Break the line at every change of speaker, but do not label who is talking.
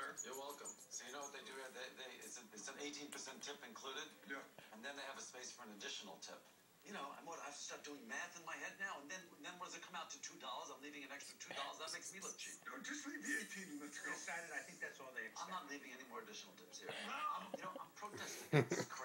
sir.
You're welcome. So you know what they do here? It's an 18% tip included.
Yeah.
And then they have a space for an additional tip. You know, I have to start doing math in my head now. And then what does it come out to? $2? I'm leaving an extra $2. That makes me look cheap.
No, just leave the 18 and let's go.
Decided, I think that's all they expect.
I'm not leaving any more additional tips here. I'm protesting. It's